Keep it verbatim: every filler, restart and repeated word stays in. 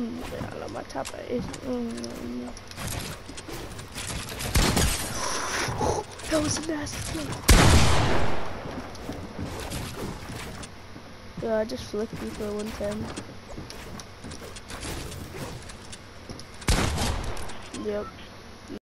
Ala matapa is. Mm. That was a nasty kill. Yeah, I just flicked you for one ten. Yep.